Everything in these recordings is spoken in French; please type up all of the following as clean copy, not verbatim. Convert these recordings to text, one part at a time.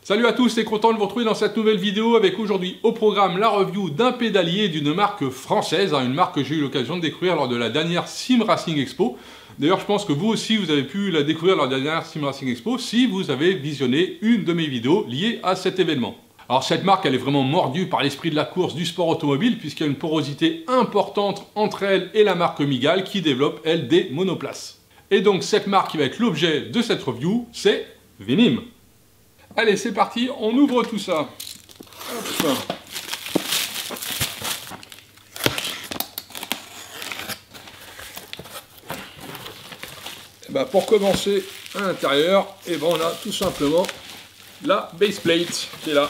Salut à tous et content de vous retrouver dans cette nouvelle vidéo avec aujourd'hui au programme la review d'un pédalier d'une marque française, une marque que j'ai eu l'occasion de découvrir lors de la dernière Sim Racing Expo. D'ailleurs, je pense que vous aussi, vous avez pu la découvrir lors de la dernière Sim Racing Expo si vous avez visionné une de mes vidéos liées à cet événement. Alors cette marque, elle est vraiment mordue par l'esprit de la course du sport automobile puisqu'il y a une porosité importante entre elle et la marque Migal qui développe, elle, des monoplaces. Et donc cette marque qui va être l'objet de cette review, c'est Venim. Allez, c'est parti, on ouvre tout ça. Hop. Et ben pour commencer, à l'intérieur, on a tout simplement la base plate qui est là.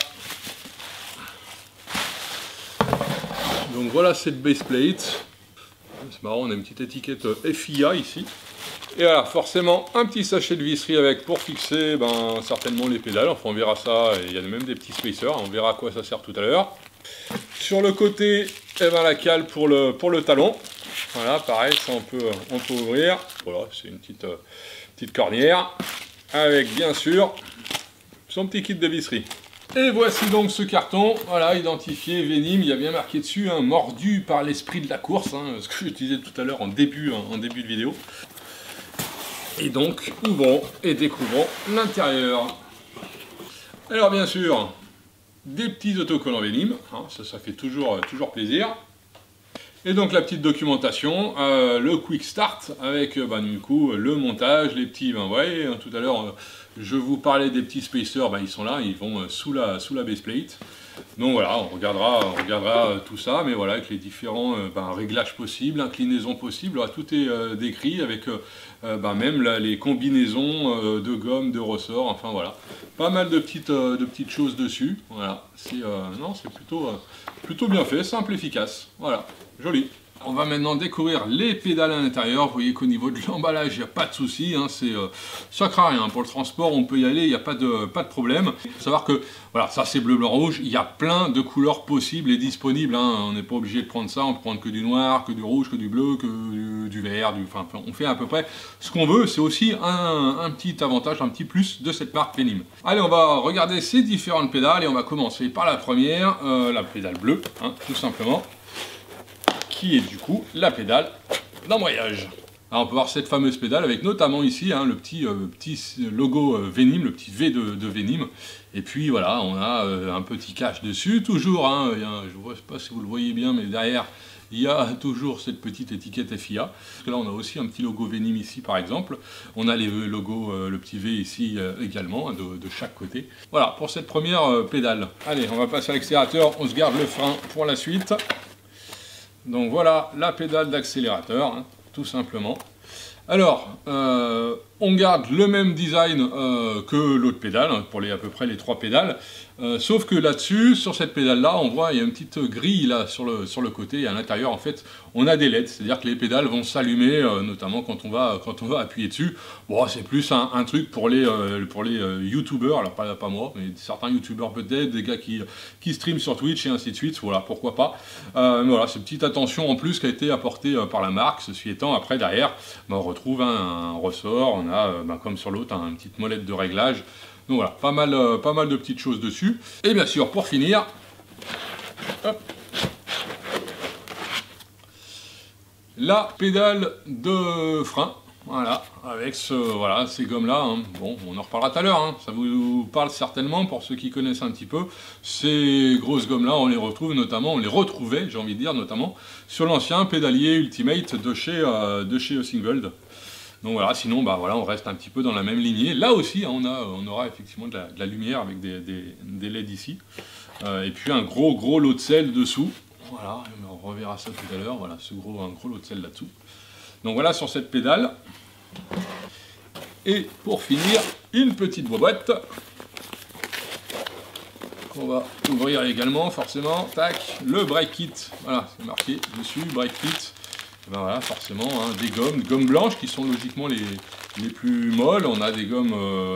Donc voilà cette base plate. C'est marrant, on a une petite étiquette FIA ici. Et voilà, forcément un petit sachet de visserie avec pour fixer certainement les pédales. Enfin on verra ça, il y a même des petits spacers, on verra à quoi ça sert tout à l'heure. Sur le côté, la cale pour le talon. Voilà, pareil, ça on peut ouvrir. Voilà, c'est une petite cornière. Avec bien sûr son petit kit de visserie. Et voici donc ce carton, voilà, identifié Venim, il y a bien marqué dessus, mordu par l'esprit de la course, ce que j'utilisais tout à l'heure en début de vidéo. Et donc, ouvrons et découvrons l'intérieur. Alors bien sûr, des petits autocollants Venim, ça fait toujours plaisir. Et donc la petite documentation, le quick start avec du coup le montage, les petits, vous voyez, tout à l'heure je vous parlais des petits spacers, ils sont là, ils vont sous la base plate. Donc voilà, on regardera tout ça, mais voilà, avec les différents réglages possibles, inclinaisons possibles, voilà, tout est décrit avec même là, les combinaisons de gomme, de ressorts, enfin voilà, pas mal de petites choses dessus. Voilà, c'est plutôt bien fait, simple, efficace, voilà, joli. On va maintenant découvrir les pédales à l'intérieur. Vous voyez qu'au niveau de l'emballage, il n'y a pas de souci. Ça craint rien. Pour le transport, on peut y aller, il n'y a pas de problème. Il faut savoir que voilà, ça c'est bleu, blanc, rouge. Il y a plein de couleurs possibles et disponibles. On n'est pas obligé de prendre ça. On peut prendre que du noir, que du rouge, que du bleu, que du vert. Enfin, on fait à peu près ce qu'on veut. C'est aussi un petit avantage, un petit plus de cette marque Venim. Allez, on va regarder ces différentes pédales et on va commencer par la première, la pédale bleue, tout simplement, qui est du coup la pédale d'embrayage. Alors on peut voir cette fameuse pédale avec notamment ici le petit logo Venim, le petit V de Venim. Et puis voilà, on a un petit cache dessus, toujours, je ne sais pas si vous le voyez bien, mais derrière, il y a toujours cette petite étiquette FIA. Parce que là, on a aussi un petit logo Venim ici, par exemple. On a les logos, le petit V ici également, de chaque côté. Voilà, pour cette première pédale. Allez, on va passer à l'accélérateur, on se garde le frein pour la suite. Donc voilà la pédale d'accélérateur, tout simplement. Alors, on garde le même design que l'autre pédale, pour à peu près les trois pédales, sauf que là-dessus, sur cette pédale-là, on voit il y a une petite grille là sur le côté, et à l'intérieur, en fait, on a des LED, c'est-à-dire que les pédales vont s'allumer, notamment quand on va appuyer dessus. Bon, c'est plus un truc pour les youtubeurs, alors pas moi, mais certains youtubeurs peut-être, des gars qui streament sur Twitch et ainsi de suite, voilà, pourquoi pas. Voilà, c'est une petite attention en plus qui a été apportée par la marque, ceci étant, après, derrière, on retrouve un ressort, on a, comme sur l'autre, une petite molette de réglage. Donc voilà, pas mal de petites choses dessus. Et bien sûr, pour finir, hop, la pédale de frein, voilà, avec ces gommes-là. Bon, on en reparlera tout à l'heure, ça vous parle certainement pour ceux qui connaissent un petit peu. Ces grosses gommes-là, on les retrouve notamment, on les retrouvait, j'ai envie de dire, notamment sur l'ancien pédalier Ultimate de chez Osingvold. Donc voilà, sinon on reste un petit peu dans la même lignée. Là aussi, on aura effectivement de la lumière avec des LED ici. Et puis un gros lot de sel dessous. Voilà, on reverra ça tout à l'heure. Voilà, un gros lot de sel là-dessous. Donc voilà sur cette pédale. Et pour finir, une petite boîte qu'on va ouvrir également, forcément. Tac, le brake kit. Voilà, c'est marqué dessus, brake kit. Et voilà, forcément, des gommes blanches qui sont logiquement les plus molles. On a des gommes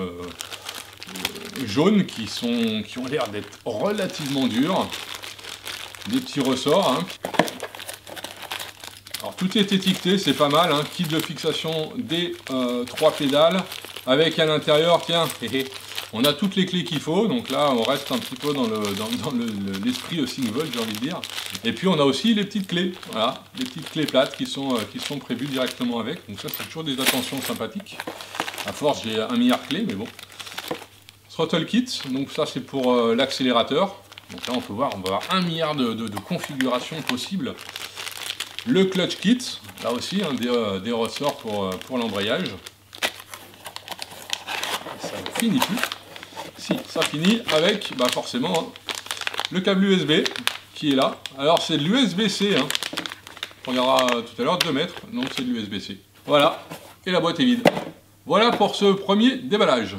jaunes qui ont l'air d'être relativement dures. Des petits ressorts. Alors tout est étiqueté, c'est pas mal. Kit de fixation des 3 pédales. Avec à l'intérieur, tiens, On a toutes les clés qu'il faut, donc là on reste un petit peu dans l'esprit Syncvolt, j'ai envie de dire. Et puis on a aussi les petites clés, voilà, les petites clés plates qui sont prévues directement avec. Donc ça c'est toujours des attentions sympathiques. À force j'ai 1 milliard de clés, mais bon. Throttle kit, donc ça c'est pour l'accélérateur. Donc là on peut voir, on va avoir 1 milliard de configurations possibles. Le clutch kit, là aussi hein, des ressorts pour l'embrayage. Ça ne finit plus. Si, ça finit avec forcément hein, le câble USB qui est là. Alors c'est de l'USB-C, hein. On regardera tout à l'heure, 2 mètres, donc c'est de l'USB-C. Voilà, et la boîte est vide. Voilà pour ce premier déballage.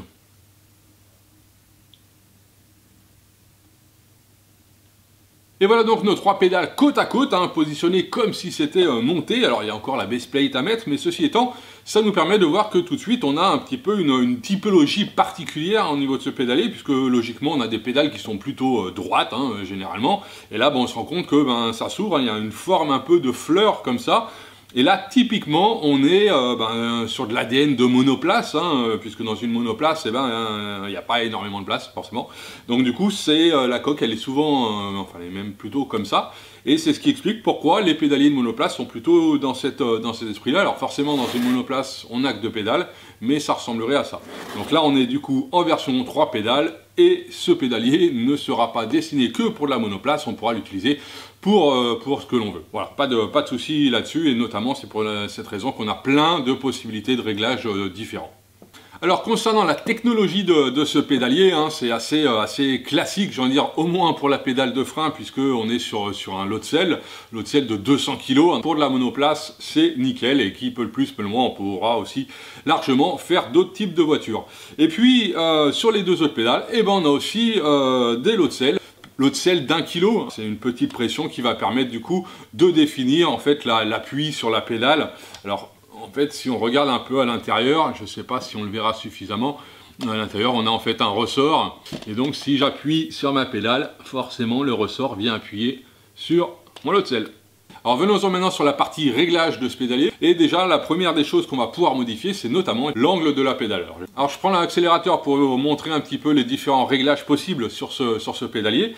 Et voilà donc nos 3 pédales côte à côte, hein, positionnées comme si c'était monté. Alors il y a encore la base plate à mettre, mais ceci étant, ça nous permet de voir que tout de suite on a un petit peu une typologie particulière au niveau de ce pédalier, puisque logiquement on a des pédales qui sont plutôt droites, hein, généralement. Et là on se rend compte que ça s'ouvre, hein, il y a une forme un peu de fleur comme ça. Et là, typiquement, on est sur de l'ADN de monoplace, hein, puisque dans une monoplace, il n'y a pas énormément de place, forcément. Donc du coup, la coque, elle est souvent, enfin, elle est même plutôt comme ça. Et c'est ce qui explique pourquoi les pédaliers de monoplace sont plutôt dans cet esprit-là. Alors forcément, dans une monoplace, on n'a que 2 pédales, mais ça ressemblerait à ça. Donc là, on est du coup en version 3 pédales, et ce pédalier ne sera pas destiné que pour de la monoplace, on pourra l'utiliser pour ce que l'on veut. Voilà, pas de souci là-dessus, et notamment c'est pour cette raison qu'on a plein de possibilités de réglages différents. Alors concernant la technologie de ce pédalier, hein, c'est assez classique, j'ai envie de dire, au moins pour la pédale de frein, puisqu'on est sur un lot de sel de 200 kg. Pour de la monoplace, c'est nickel, et qui peut le plus, peut le moins, on pourra aussi largement faire d'autres types de voitures. Et puis, sur les 2 autres pédales, on a aussi des lots de sel. L'eau de sel d'1 kg, c'est une petite pression qui va permettre du coup de définir en fait l'appui sur la pédale. Alors en fait si on regarde un peu à l'intérieur, je ne sais pas si on le verra suffisamment, à l'intérieur on a en fait un ressort, et donc si j'appuie sur ma pédale, forcément le ressort vient appuyer sur mon lot de sel. Alors venons-en maintenant sur la partie réglage de ce pédalier. Et déjà la première des choses qu'on va pouvoir modifier, c'est notamment l'angle de la pédale. Alors je prends l'accélérateur pour vous montrer un petit peu les différents réglages possibles sur ce pédalier.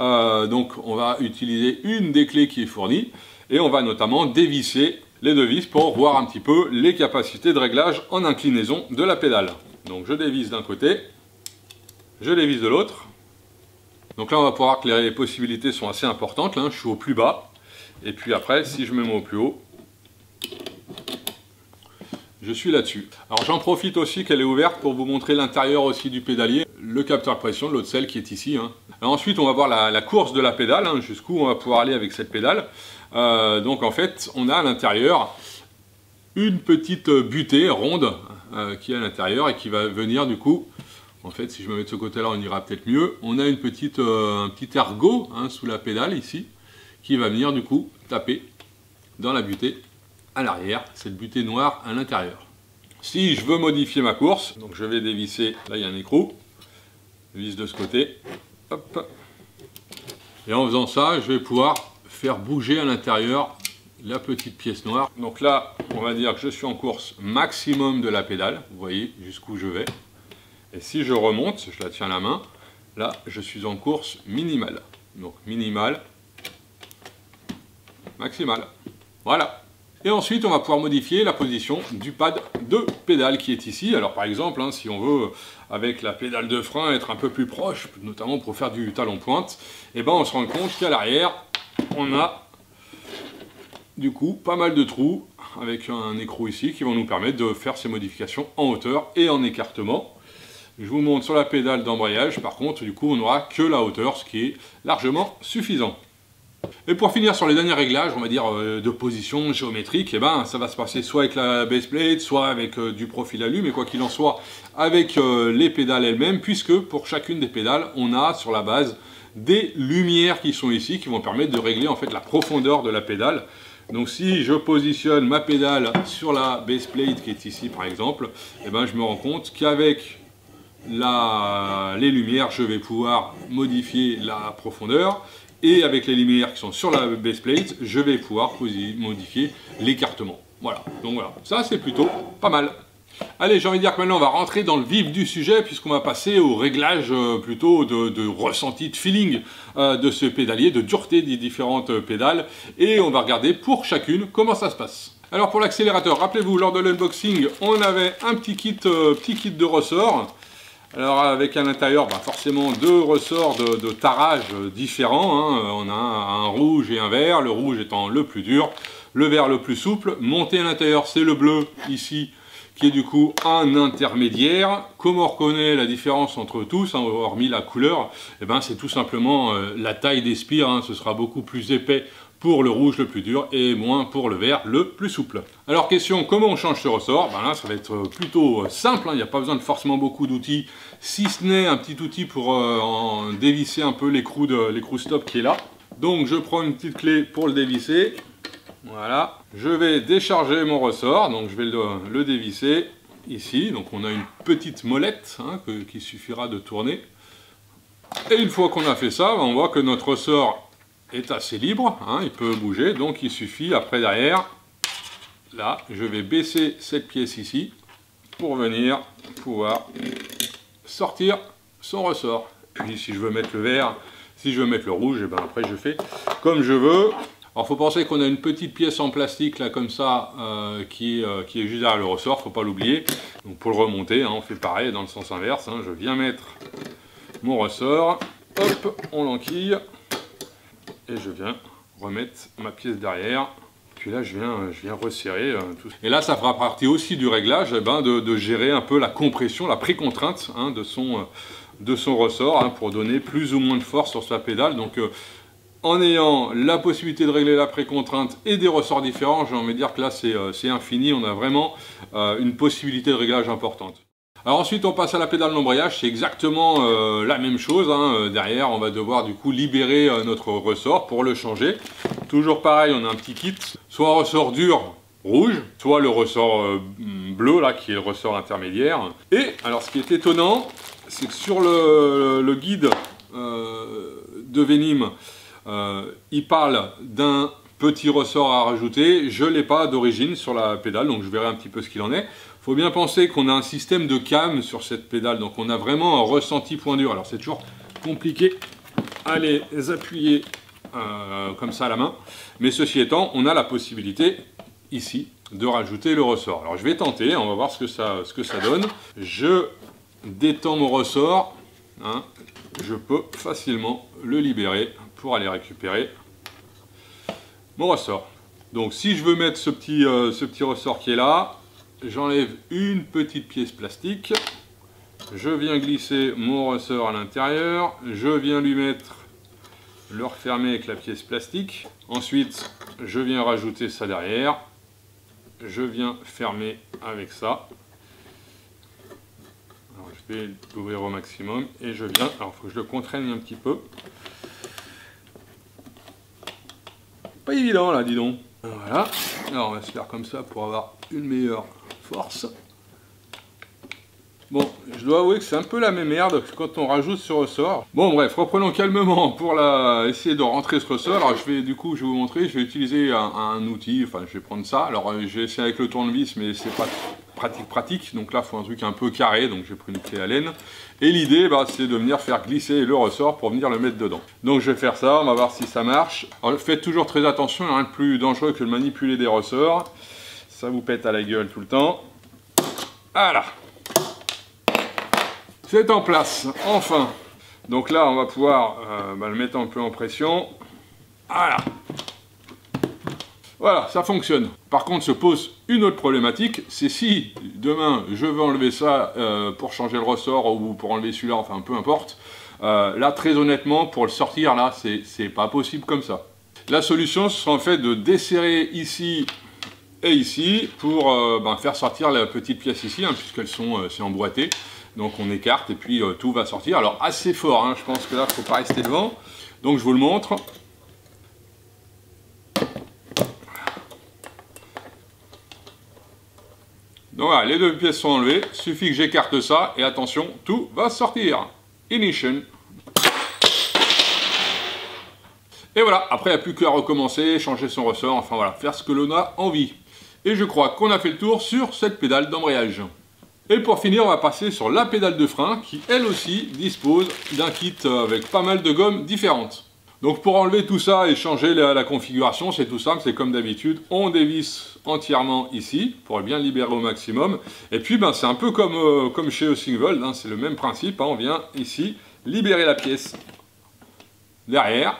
Donc on va utiliser une des clés qui est fournie, et on va notamment dévisser les 2 vis pour voir un petit peu les capacités de réglage en inclinaison de la pédale. Donc je dévisse d'un côté, je dévisse de l'autre. Donc là on va pouvoir voir que les possibilités sont assez importantes. Là, je suis au plus bas. Et puis après, si je me mets au plus haut, je suis là-dessus. Alors j'en profite aussi qu'elle est ouverte pour vous montrer l'intérieur aussi du pédalier, le capteur de pression, de l'eau de sel qui est ici. Hein. Alors ensuite, on va voir la course de la pédale, hein, jusqu'où on va pouvoir aller avec cette pédale. Donc en fait, on a à l'intérieur une petite butée ronde qui est à l'intérieur et qui va venir du coup, en fait, si je me mets de ce côté-là, on ira peut-être mieux. On a un petit ergot hein, sous la pédale ici, qui va venir du coup taper dans la butée à l'arrière, cette butée noire à l'intérieur. Si je veux modifier ma course, donc je vais dévisser, là il y a un écrou, je visse de ce côté, hop, et en faisant ça, je vais pouvoir faire bouger à l'intérieur la petite pièce noire. Donc là, on va dire que je suis en course maximum de la pédale, vous voyez jusqu'où je vais, et si je remonte, je la tiens à la main, là je suis en course minimale, donc minimale, maximale. Voilà. Et ensuite, on va pouvoir modifier la position du pad de pédale qui est ici. Alors par exemple, hein, si on veut, avec la pédale de frein, être un peu plus proche, notamment pour faire du talon-pointe, et on se rend compte qu'à l'arrière, on a du coup pas mal de trous avec un écrou ici qui vont nous permettre de faire ces modifications en hauteur et en écartement. Je vous montre sur la pédale d'embrayage, par contre, du coup, on n'aura que la hauteur, ce qui est largement suffisant. Et pour finir sur les derniers réglages, on va dire de position géométrique, ça va se passer soit avec la base plate, soit avec du profil alu, mais quoi qu'il en soit, avec les pédales elles-mêmes, puisque pour chacune des pédales, on a sur la base des lumières qui sont ici, qui vont permettre de régler en fait la profondeur de la pédale. Donc si je positionne ma pédale sur la base plate qui est ici par exemple, je me rends compte qu'avec les lumières, je vais pouvoir modifier la profondeur. Et avec les lumières qui sont sur la base plate, je vais pouvoir modifier l'écartement. Voilà, donc voilà, ça c'est plutôt pas mal. Allez, j'ai envie de dire que maintenant on va rentrer dans le vif du sujet puisqu'on va passer au réglage plutôt de ressenti, de feeling de ce pédalier, de dureté des différentes pédales et on va regarder pour chacune comment ça se passe. Alors pour l'accélérateur, rappelez-vous, lors de l'unboxing, on avait un petit kit de ressort. Alors avec à l'intérieur forcément deux ressorts de tarage différents, hein. On a un rouge et un vert, le rouge étant le plus dur, le vert le plus souple. Monté à l'intérieur, c'est le bleu ici, qui est du coup un intermédiaire. Comment on reconnaît la différence entre tous, hein, hormis la couleur? C'est tout simplement la taille des spires, hein. Ce sera beaucoup plus épais pour le rouge le plus dur et moins pour le vert le plus souple. Alors question, comment on change ce ressort? Là ça va être plutôt simple, hein. Il n'y a pas besoin de forcément beaucoup d'outils, si ce n'est un petit outil pour en dévisser un peu l'écrou stop qui est là. Donc je prends une petite clé pour le dévisser. Voilà, je vais décharger mon ressort, donc je vais le dévisser ici. Donc on a une petite molette hein, qui suffira de tourner. Et une fois qu'on a fait ça, on voit que notre ressort est assez libre, hein, il peut bouger, donc il suffit après derrière, là, je vais baisser cette pièce ici pour venir pouvoir sortir son ressort. Puis si je veux mettre le vert, si je veux mettre le rouge, après je fais comme je veux. Alors il faut penser qu'on a une petite pièce en plastique là comme ça qui est juste derrière le ressort, faut pas l'oublier. Donc pour le remonter, hein, on fait pareil dans le sens inverse, hein, je viens mettre mon ressort, hop, on l'enquille. Et je viens remettre ma pièce derrière. Puis là, je viens resserrer tout. Et là, ça fera partie aussi du réglage de gérer un peu la compression, la précontrainte hein, de son ressort hein, pour donner plus ou moins de force sur sa pédale. Donc, en ayant la possibilité de régler la précontrainte et des ressorts différents, j'ai envie de dire que là, c'est infini. On a vraiment une possibilité de réglage importante. Alors ensuite on passe à la pédale d'embrayage, c'est exactement la même chose, hein. Derrière on va devoir du coup libérer notre ressort pour le changer. Toujours pareil, on a un petit kit, soit un ressort dur rouge, soit le ressort bleu là qui est le ressort intermédiaire. Et alors ce qui est étonnant, c'est que sur le guide de Venim, il parle d'un petit ressort à rajouter. Je ne l'ai pas d'origine sur la pédale, donc je verrai un petit peu ce qu'il en est. Il faut bien penser qu'on a un système de cam sur cette pédale, donc on a vraiment un ressenti point dur. Alors c'est toujours compliqué à les appuyer comme ça à la main, mais ceci étant, on a la possibilité ici de rajouter le ressort. Alors je vais tenter, on va voir ce que ça donne. Je détends mon ressort, hein, je peux facilement le libérer pour aller récupérer mon ressort. Donc si je veux mettre ce petit ressort qui est là, j'enlève une petite pièce plastique, je viens glisser mon ressort à l'intérieur, je viens le refermer avec la pièce plastique, ensuite je viens rajouter ça derrière, je viens fermer avec ça. Alors je vais l'ouvrir au maximum et je viens, alors il faut que je le contraigne un petit peu. Pas évident là, dis donc. Voilà, alors on va se faire comme ça pour avoir une meilleure force. Bon, je dois avouer que c'est un peu la même merde quand on rajoute ce ressort. Bon bref, reprenons calmement pour essayer de rentrer ce ressort. Alors je vais vous montrer, je vais utiliser un outil, enfin je vais prendre ça. Alors je vais essayer avec le tournevis, mais c'est pas pratique. Donc là il faut un truc un peu carré, donc j'ai pris une clé Allen. Et l'idée c'est de venir faire glisser le ressort pour venir le mettre dedans. Donc je vais faire ça, on va voir si ça marche. Alors faites toujours très attention, il n'y a rien de plus dangereux que de manipuler des ressorts. Ça vous pète à la gueule tout le temps. Voilà. C'est en place, enfin. Donc là, on va pouvoir le mettre un peu en pression. Voilà. Voilà, ça fonctionne. Par contre, se pose une autre problématique, c'est si demain, je veux enlever ça pour changer le ressort ou pour enlever celui-là, enfin peu importe. Là, très honnêtement, pour le sortir, là, c'est pas possible comme ça. La solution, ce sera en fait de desserrer ici et ici pour faire sortir la petite pièce ici, hein, puisqu'elles sont c'est emboîté. Donc on écarte et puis tout va sortir. Alors assez fort, hein, je pense que là il ne faut pas rester devant. Donc je vous le montre. Donc voilà, les deux pièces sont enlevées. Il suffit que j'écarte ça et attention, tout va sortir. Ignition. Et voilà, après il n'y a plus qu'à recommencer, changer son ressort, enfin voilà, faire ce que l'on a envie. Et je crois qu'on a fait le tour sur cette pédale d'embrayage. Et pour finir, on va passer sur la pédale de frein qui, elle aussi, dispose d'un kit avec pas mal de gommes différentes. Donc pour enlever tout ça et changer la configuration, c'est tout simple, c'est comme d'habitude, on dévisse entièrement ici pour bien libérer au maximum. Et puis c'est un peu comme chez Osingvold, hein, c'est le même principe, hein, on vient ici libérer la pièce derrière,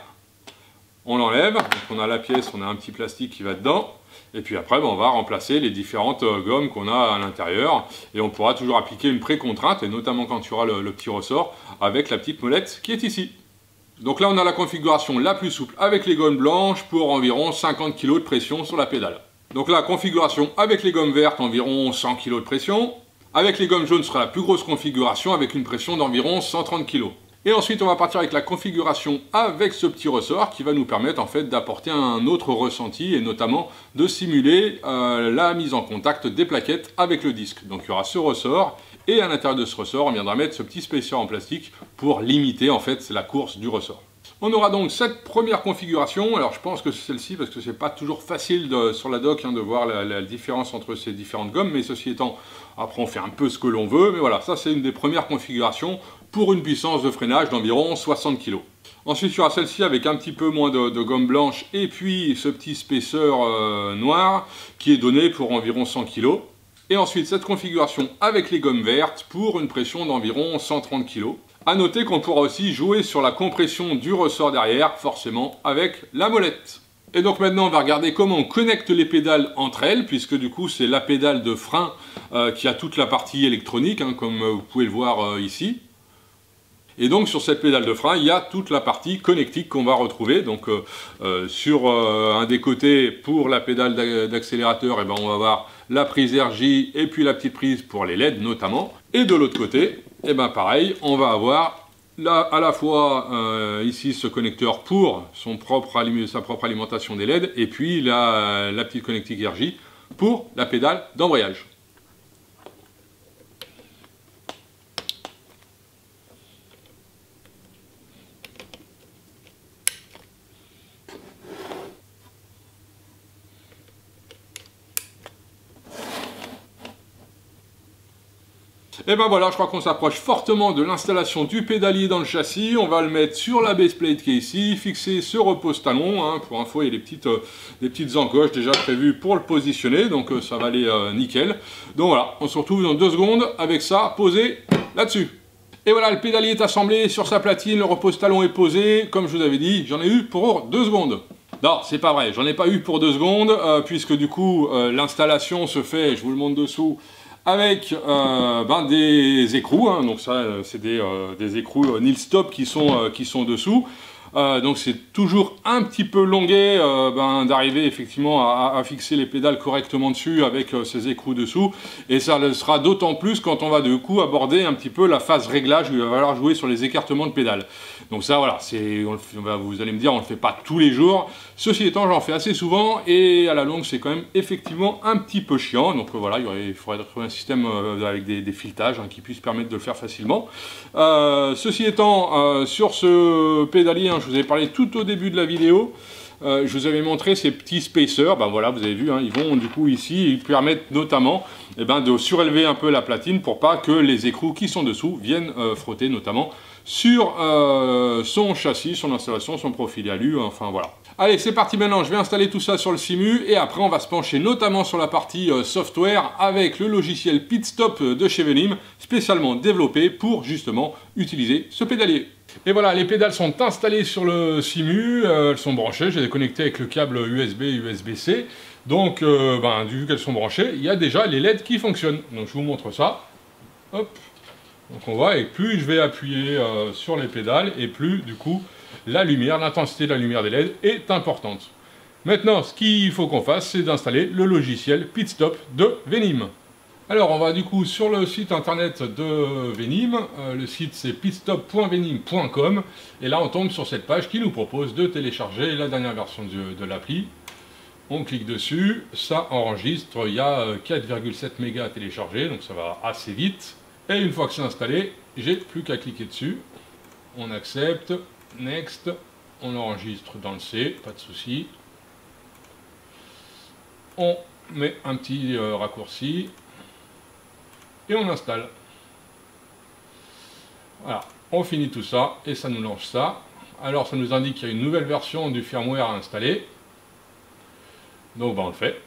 on l'enlève, donc on a la pièce, on a un petit plastique qui va dedans. Et puis après, on va remplacer les différentes gommes qu'on a à l'intérieur. Et on pourra toujours appliquer une pré-contrainte, et notamment quand tu auras le petit ressort, avec la petite molette qui est ici. Donc là, on a la configuration la plus souple avec les gommes blanches pour environ 50 kg de pression sur la pédale. Donc la configuration avec les gommes vertes, environ 100 kg de pression. Avec les gommes jaunes, ce sera la plus grosse configuration avec une pression d'environ 130 kg. Et ensuite, on va partir avec la configuration avec ce petit ressort qui va nous permettre en fait d'apporter un autre ressenti et notamment de simuler la mise en contact des plaquettes avec le disque. Donc il y aura ce ressort et à l'intérieur de ce ressort, on viendra mettre ce petit spacer en plastique pour limiter en fait la course du ressort. On aura donc cette première configuration. Alors je pense que c'est celle-ci parce que c'est pas toujours facile sur la dock de voir la différence entre ces différentes gommes, mais ceci étant, après on fait un peu ce que l'on veut, mais voilà, ça c'est une des premières configurations pour une puissance de freinage d'environ 60 kg. Ensuite, il y aura celle-ci avec un petit peu moins de gomme blanche et puis ce petit spacer noir qui est donné pour environ 100 kg. Et ensuite, cette configuration avec les gommes vertes pour une pression d'environ 130 kg. A noter qu'on pourra aussi jouer sur la compression du ressort derrière, forcément avec la molette. Et donc maintenant, on va regarder comment on connecte les pédales entre elles, puisque du coup, c'est la pédale de frein qui a toute la partie électronique, hein, comme vous pouvez le voir ici. Et donc sur cette pédale de frein, il y a toute la partie connectique qu'on va retrouver. Donc sur un des côtés, pour la pédale d'accélérateur, on va avoir la prise RJ et puis la petite prise pour les LED notamment. Et de l'autre côté, pareil, on va avoir à la fois ici ce connecteur pour sa propre alimentation des LED et puis la petite connectique RJ pour la pédale d'embrayage. Et voilà, je crois qu'on s'approche fortement de l'installation du pédalier dans le châssis. On va le mettre sur la base plate qui est ici, fixer ce repose-talon. Hein. Pour info, il y a des petites encoches déjà prévues pour le positionner, donc ça va aller nickel. Donc voilà, on se retrouve dans 2 secondes avec ça posé là-dessus. Et voilà, le pédalier est assemblé sur sa platine, le repose-talon est posé. Comme je vous avais dit, j'en ai eu pour 2 secondes. Non, c'est pas vrai, j'en ai pas eu pour 2 secondes, puisque du coup, l'installation se fait, je vous le montre dessous, avec des écrous, hein, donc ça c'est des écrous nil stop qui sont dessous. Donc c'est toujours un petit peu longuet d'arriver effectivement à fixer les pédales correctement dessus avec ces écrous dessous, et ça le sera d'autant plus quand on va du coup aborder un petit peu la phase réglage où il va falloir jouer sur les écartements de pédales. Donc ça voilà, vous allez me dire on le fait pas tous les jours, ceci étant j'en fais assez souvent et à la longue c'est quand même effectivement un petit peu chiant, donc voilà il faudrait trouver un système avec des filetages qui puisse permettre de le faire facilement. Ceci étant, sur ce pédalier, hein, je vous ai parlé tout au début de la vidéo, je vous avais montré ces petits spacers, voilà vous avez vu, hein, ils vont du coup ici, ils permettent notamment de surélever un peu la platine pour pas que les écrous qui sont dessous viennent frotter notamment sur son châssis, son installation, son profil alu, enfin voilà. Allez, c'est parti maintenant, je vais installer tout ça sur le Simu et après on va se pencher notamment sur la partie software avec le logiciel Pitstop de chez Venim, spécialement développé pour justement utiliser ce pédalier. Et voilà, les pédales sont installées sur le Simu, elles sont branchées, j'ai connecté avec le câble USB, USB-C. Donc, vu qu'elles sont branchées, il y a déjà les LED qui fonctionnent. Donc je vous montre ça. Hop. Donc on voit, et plus je vais appuyer sur les pédales, et plus du coup la lumière, l'intensité de la lumière des LED est importante. Maintenant, ce qu'il faut qu'on fasse, c'est d'installer le logiciel Pitstop de Venim. Alors on va du coup sur le site internet de Venim, le site c'est pitstop.venim.com, et là on tombe sur cette page qui nous propose de télécharger la dernière version de l'appli. On clique dessus, ça enregistre, il y a 4,7 mégas à télécharger, donc ça va assez vite. Et une fois que c'est installé, j'ai plus qu'à cliquer dessus. On accepte, next, on enregistre dans le C, pas de souci. On met un petit raccourci. et on installe. Voilà, on finit tout ça et ça nous lance ça. Alors ça nous indique qu'il y a une nouvelle version du firmware à installer. Donc on le fait.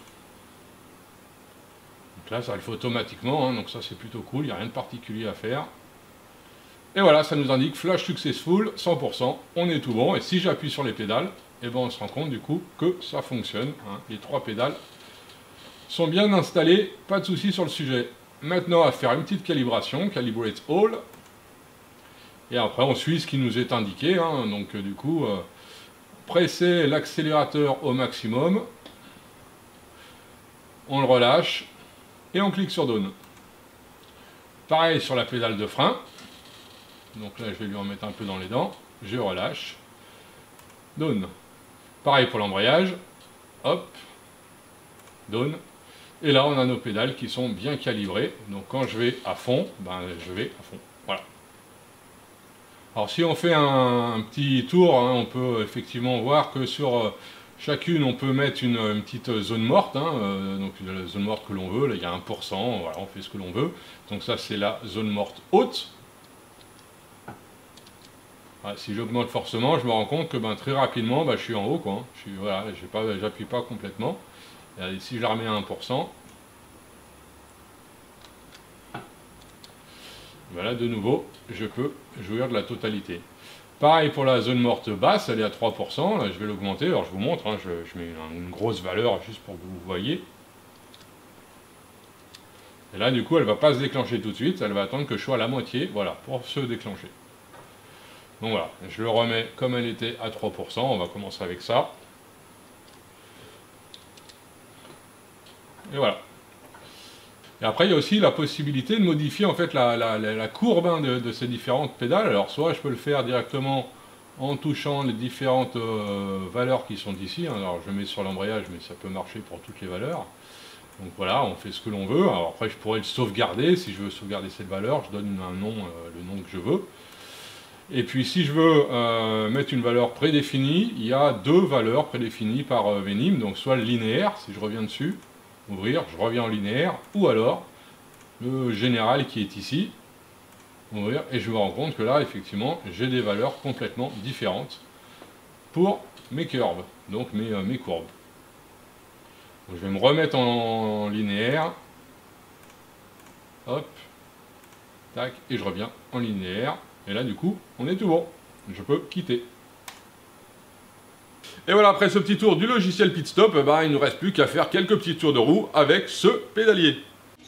Donc là ça le fait automatiquement, hein, donc ça c'est plutôt cool, il n'y a rien de particulier à faire. Et voilà, ça nous indique flash successful, 100%, on est tout bon. Et si j'appuie sur les pédales, et ben on se rend compte du coup que ça fonctionne. Hein. Les 3 pédales sont bien installées, pas de souci sur le sujet. Maintenant à faire une petite calibration, calibrate all. Et après on suit ce qui nous est indiqué, hein. Donc du coup, presser l'accélérateur au maximum, on le relâche, et on clique sur Down. Pareil sur la pédale de frein, donc là je vais lui en mettre un peu dans les dents, je relâche, Down. Pareil pour l'embrayage, hop, Down. Et là on a nos pédales qui sont bien calibrées, donc quand je vais à fond, ben je vais à fond, voilà. Alors si on fait un petit tour, hein, on peut effectivement voir que sur chacune on peut mettre une petite zone morte, hein, donc la zone morte que l'on veut, là il y a 1%, voilà, on fait ce que l'on veut. Donc ça c'est la zone morte haute. Voilà, si j'augmente forcément, je me rends compte que ben, très rapidement je suis en haut, quoi, hein. Voilà, j'appuie pas complètement. Et si je la remets à 1%, voilà, de nouveau, je peux jouir de la totalité. Pareil pour la zone morte basse, elle est à 3%, là je vais l'augmenter, alors je vous montre, hein, je mets une grosse valeur juste pour que vous voyez. Et là du coup elle ne va pas se déclencher tout de suite, elle va attendre que je sois à la moitié, voilà, pour se déclencher. Donc voilà, je le remets comme elle était à 3%, on va commencer avec ça. Et voilà. Et après, il y a aussi la possibilité de modifier en fait la courbe, hein, de ces différentes pédales. Alors, soit je peux le faire directement en touchant les différentes valeurs qui sont ici. Hein. Alors, je mets sur l'embrayage, mais ça peut marcher pour toutes les valeurs. Donc voilà, on fait ce que l'on veut. Alors après, je pourrais le sauvegarder. Si je veux sauvegarder cette valeur, je donne un nom, le nom que je veux. Et puis, si je veux mettre une valeur prédéfinie, il y a 2 valeurs prédéfinies par Venim. Donc, soit le linéaire, si je reviens dessus. Ouvrir, je reviens en linéaire, ou alors le général qui est ici, ouvrir, et je me rends compte que là, effectivement, j'ai des valeurs complètement différentes pour mes curves, donc mes courbes. Donc, je vais me remettre en linéaire, hop, tac, et je reviens en linéaire, et là, du coup, on est tout bon, je peux quitter. Et voilà, après ce petit tour du logiciel Pit Stop, il ne nous reste plus qu'à faire quelques petits tours de roue avec ce pédalier.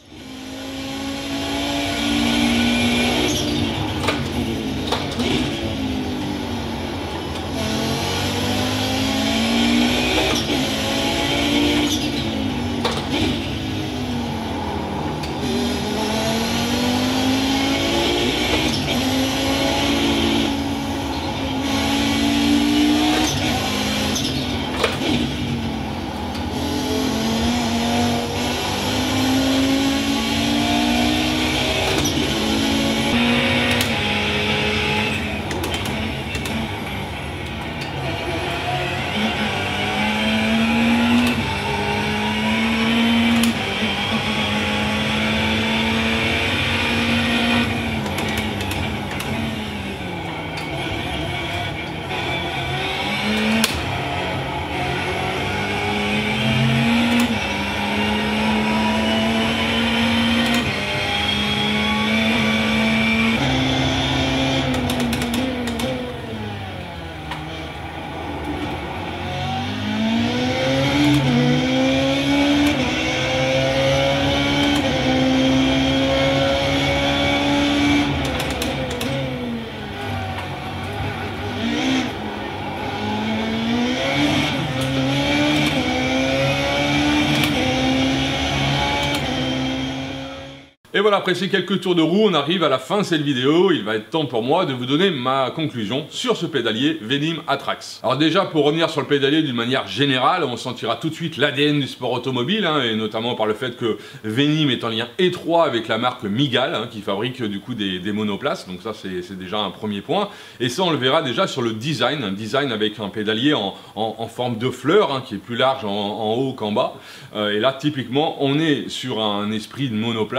Et voilà, après ces quelques tours de roue, on arrive à la fin de cette vidéo. Il va être temps pour moi de vous donner ma conclusion sur ce pédalier Venim Atrax. Alors déjà, pour revenir sur le pédalier d'une manière générale, on sentira tout de suite l'ADN du sport automobile, hein, et notamment par le fait que Venim est en lien étroit avec la marque Migal, hein, qui fabrique du coup des monoplaces. Donc ça, c'est déjà un premier point. Et ça, on le verra déjà sur le design, un design avec un pédalier en forme de fleur, hein, qui est plus large en haut qu'en bas. Et là, typiquement, on est sur un esprit de monoplace, même si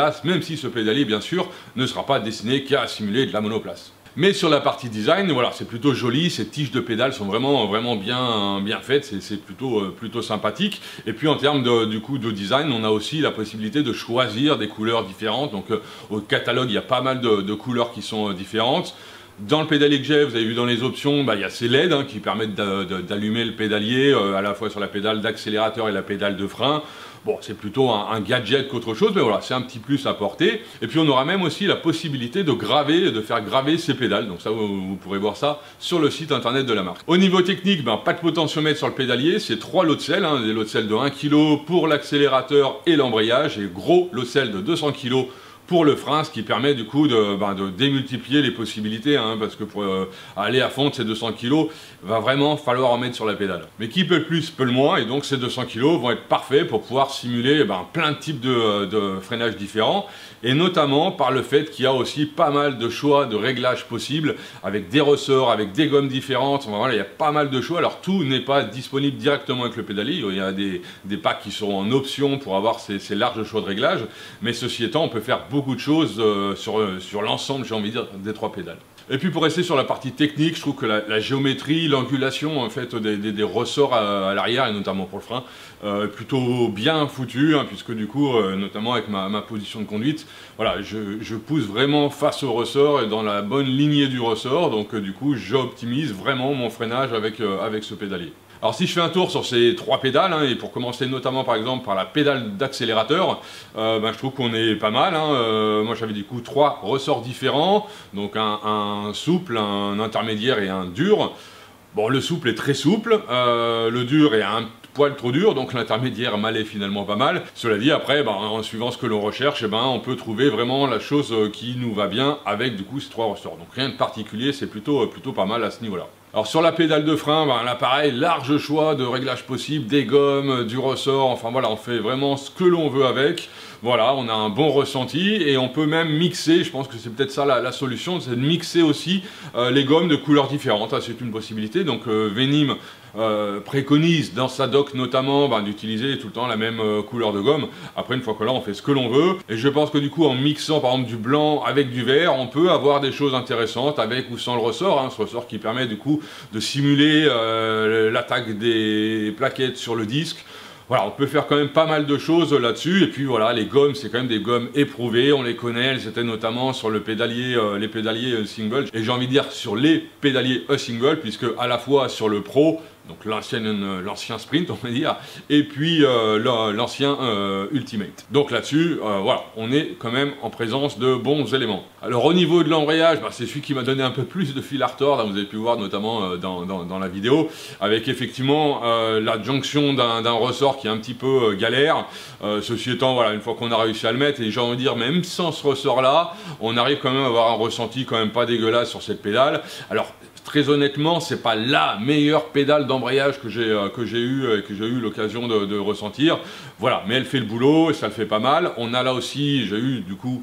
si ce pédalier, bien sûr, ne sera pas destiné qu'à simuler de la monoplace. Mais sur la partie design, voilà, c'est plutôt joli, ces tiges de pédales sont vraiment bien faites, c'est plutôt sympathique. Et puis en termes de design, on a aussi la possibilité de choisir des couleurs différentes. Donc au catalogue, il y a pas mal de couleurs qui sont différentes. Dans le pédalier que j'ai, vous avez vu dans les options, il y a ces LED qui permettent d'allumer le pédalier, à la fois sur la pédale d'accélérateur et la pédale de frein. Bon, c'est plutôt un gadget qu'autre chose, mais voilà, c'est un petit plus à porter. Et puis on aura même aussi la possibilité de faire graver ces pédales. Donc ça, vous pourrez voir ça sur le site internet de la marque. Au niveau technique, pas de potentiomètre sur le pédalier, c'est 3 lots de sel, des lots de sel de 1 kg pour l'accélérateur et l'embrayage, et gros lot de sel de 200 kg pour le frein, ce qui permet du coup de démultiplier les possibilités, parce que pour aller à fond de ces 200 kg, va vraiment falloir en mettre sur la pédale. Mais qui peut le plus, peut le moins, et donc ces 200 kg vont être parfaits pour pouvoir simuler plein de types de freinage différents, et notamment par le fait qu'il y a aussi pas mal de choix de réglages possibles, avec des ressorts, avec des gommes différentes, voilà, il y a pas mal de choix. Alors tout n'est pas disponible directement avec le pédalier, il y a des packs qui seront en option pour avoir ces larges choix de réglages, mais ceci étant, on peut faire beaucoup de choses sur l'ensemble, j'ai envie de dire, des 3 pédales. Et puis pour rester sur la partie technique, je trouve que la géométrie, l'angulation en fait des ressorts à l'arrière, et notamment pour le frein, est plutôt bien foutu, puisque du coup, notamment avec ma position de conduite, voilà, je pousse vraiment face au ressort et dans la bonne lignée du ressort, donc du coup, j'optimise vraiment mon freinage avec ce pédalier. Alors si je fais un tour sur ces 3 pédales, et pour commencer notamment par exemple par la pédale d'accélérateur, je trouve qu'on est pas mal. Moi j'avais du coup 3 ressorts différents, donc un souple, un intermédiaire et un dur. Bon, le souple est très souple, le dur est un poil trop dur, donc l'intermédiaire m'allait finalement pas mal. Cela dit, après, en suivant ce que l'on recherche, on peut trouver vraiment la chose qui nous va bien avec du coup ces 3 ressorts. Donc rien de particulier, c'est plutôt pas mal à ce niveau-là. Alors sur la pédale de frein, là pareil, large choix de réglages possibles, des gommes, du ressort, enfin voilà, on fait vraiment ce que l'on veut avec. Voilà, on a un bon ressenti et on peut même mixer, je pense que c'est peut-être ça la solution, c'est de mixer aussi les gommes de couleurs différentes, c'est une possibilité. Donc Venim préconise dans sa doc notamment d'utiliser tout le temps la même couleur de gomme. Après, une fois que là, on fait ce que l'on veut, et je pense que du coup en mixant par exemple du blanc avec du vert, on peut avoir des choses intéressantes avec ou sans le ressort, ce ressort qui permet du coup de simuler l'attaque des plaquettes sur le disque. Voilà, on peut faire quand même pas mal de choses là-dessus. Et puis voilà, les gommes, c'est quand même des gommes éprouvées, on les connaît, elles étaient notamment sur le pédalier, les pédaliers single, et j'ai envie de dire sur les pédaliers single, puisque à la fois sur le Pro, donc l'ancien Sprint on va dire, et puis l'ancien Ultimate. Donc là-dessus, voilà, on est quand même en présence de bons éléments. Alors au niveau de l'embrayage, c'est celui qui m'a donné un peu plus de fil à retordre, vous avez pu voir notamment dans la vidéo, avec effectivement la jonction d'un ressort qui est un petit peu galère. Ceci étant, voilà, une fois qu'on a réussi à le mettre, et j'ai envie de dire, même sans ce ressort-là, on arrive quand même à avoir un ressenti quand même pas dégueulasse sur cette pédale. Alors, très honnêtement, c'est pas la meilleure pédale d'embrayage que j'ai eu l'occasion de ressentir. Voilà, mais elle fait le boulot et ça le fait pas mal. On a là aussi, j'ai eu du coup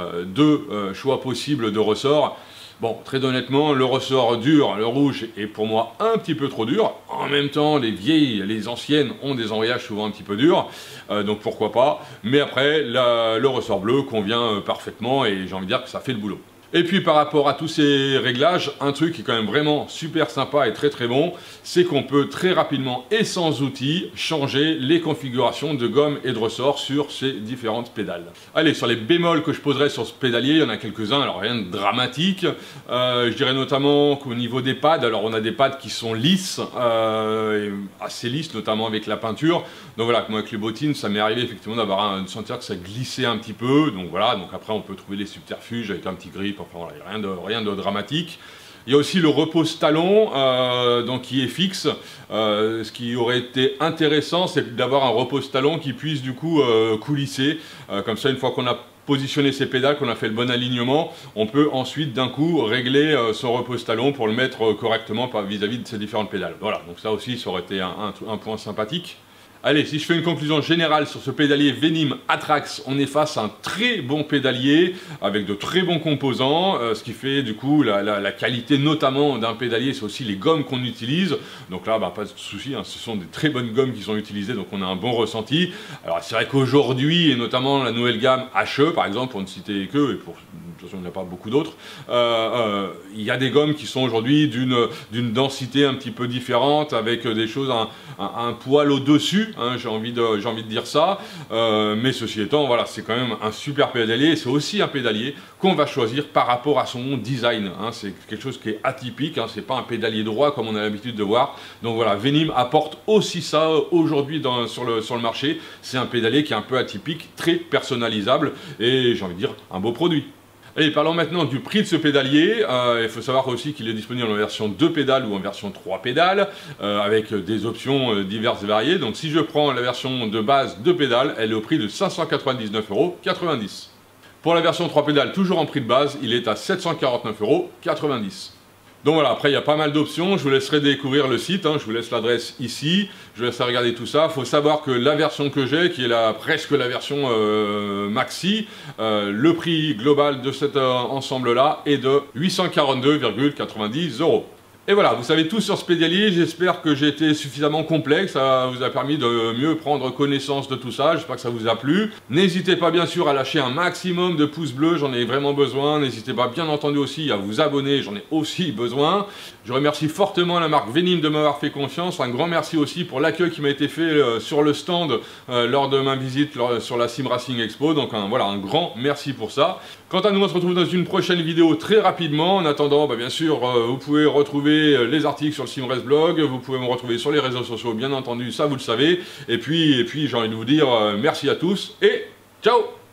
2 choix possibles de ressorts. Bon, très honnêtement, le ressort dur, le rouge, est pour moi un petit peu trop dur. En même temps, les anciennes ont des embrayages souvent un petit peu durs, donc pourquoi pas. Mais après, le ressort bleu convient parfaitement et j'ai envie de dire que ça fait le boulot. Et puis par rapport à tous ces réglages, un truc qui est quand même vraiment super sympa et très bon, c'est qu'on peut très rapidement et sans outils changer les configurations de gomme et de ressort sur ces différentes pédales. Allez, sur les bémols que je poserai sur ce pédalier, il y en a quelques-uns, alors rien de dramatique. Je dirais notamment qu'au niveau des pads, alors on a des pads qui sont lisses, assez lisses, notamment avec la peinture. Donc voilà, moi avec les bottines, ça m'est arrivé effectivement de sentir que ça glissait un petit peu. Donc voilà, donc après on peut trouver des subterfuges avec un petit grip. Enfin voilà, il n'y a rien de dramatique. Il y a aussi le repose-talon donc qui est fixe. Ce qui aurait été intéressant, c'est d'avoir un repose-talon qui puisse du coup coulisser. Comme ça, une fois qu'on a positionné ses pédales, qu'on a fait le bon alignement, on peut ensuite d'un coup régler son repose-talon pour le mettre correctement vis-à-vis de ces différentes pédales. Voilà, donc ça aussi, ça aurait été un point sympathique. Allez, si je fais une conclusion générale sur ce pédalier Venim Atrax, on est face à un très bon pédalier avec de très bons composants, ce qui fait du coup la qualité notamment d'un pédalier, c'est aussi les gommes qu'on utilise. Donc là, pas de souci, hein, ce sont des très bonnes gommes qui sont utilisées, donc on a un bon ressenti. Alors c'est vrai qu'aujourd'hui, et notamment la nouvelle gamme HE par exemple, pour ne citer que, et pour de toute façon il n'y en a pas beaucoup d'autres, il y a des gommes qui sont aujourd'hui d'une densité un petit peu différente, avec des choses, un poil au-dessus. Hein, j'ai envie de dire ça, mais ceci étant, voilà, c'est quand même un super pédalier. C'est aussi un pédalier qu'on va choisir par rapport à son design. Hein, c'est quelque chose qui est atypique. Hein, c'est pas un pédalier droit comme on a l'habitude de voir. Donc voilà, Venim apporte aussi ça aujourd'hui sur le marché. C'est un pédalier qui est un peu atypique, très personnalisable et j'ai envie de dire un beau produit. Allez, parlons maintenant du prix de ce pédalier. Il faut savoir aussi qu'il est disponible en version 2 pédales ou en version 3 pédales, avec des options diverses et variées. Donc si je prends la version de base 2 pédales, elle est au prix de 599,90 €. Pour la version 3 pédales, toujours en prix de base, il est à 749,90 €. Donc voilà, après il y a pas mal d'options, je vous laisserai découvrir le site, hein, je vous laisse l'adresse ici, je vous laisserai regarder tout ça. Il faut savoir que la version que j'ai, qui est presque la version maxi, le prix global de cet ensemble-là est de 842,90 €. Et voilà, vous savez tout sur ce pédalier, j'espère que j'ai été suffisamment complet, que ça vous a permis de mieux prendre connaissance de tout ça, j'espère que ça vous a plu. N'hésitez pas bien sûr à lâcher un maximum de pouces bleus, j'en ai vraiment besoin. N'hésitez pas bien entendu aussi à vous abonner, j'en ai aussi besoin. Je remercie fortement la marque Venim de m'avoir fait confiance, un grand merci aussi pour l'accueil qui m'a été fait sur le stand lors de ma visite sur la Sim Racing Expo, donc voilà, un grand merci pour ça. Quant à nous, on se retrouve dans une prochaine vidéo très rapidement. En attendant, bien sûr, vous pouvez retrouver les articles sur le SimRace Blog, vous pouvez me retrouver sur les réseaux sociaux, bien entendu, ça vous le savez. Et puis j'ai envie de vous dire merci à tous et ciao!